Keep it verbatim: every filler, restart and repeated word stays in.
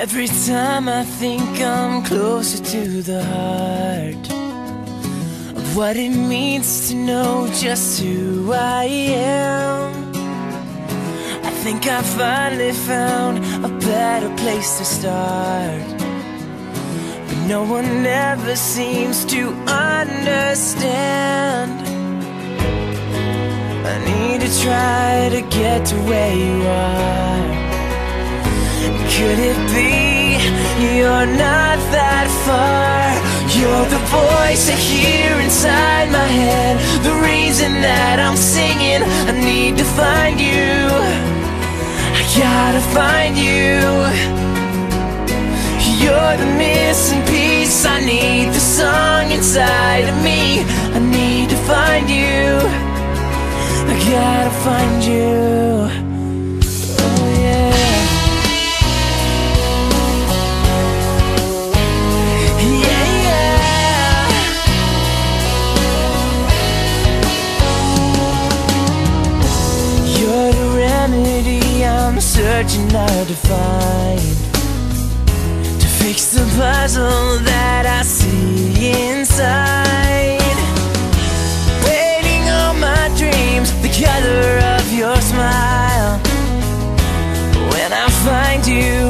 Every time I think I'm closer to the heart of what it means to know just who I am, I think I finally found a better place to start. But no one ever seems to understand. I need to try to get to where you are. Could it be you're not that far? You're the voice I hear inside my head, the reason that I'm singing. I need to find you, I gotta find you. You're the missing piece, I need the song inside of me. I need to find you, I gotta find you. I'm searching hard to find, to fix the puzzle that I see inside. Waiting on my dreams, the color of your smile. When I find you,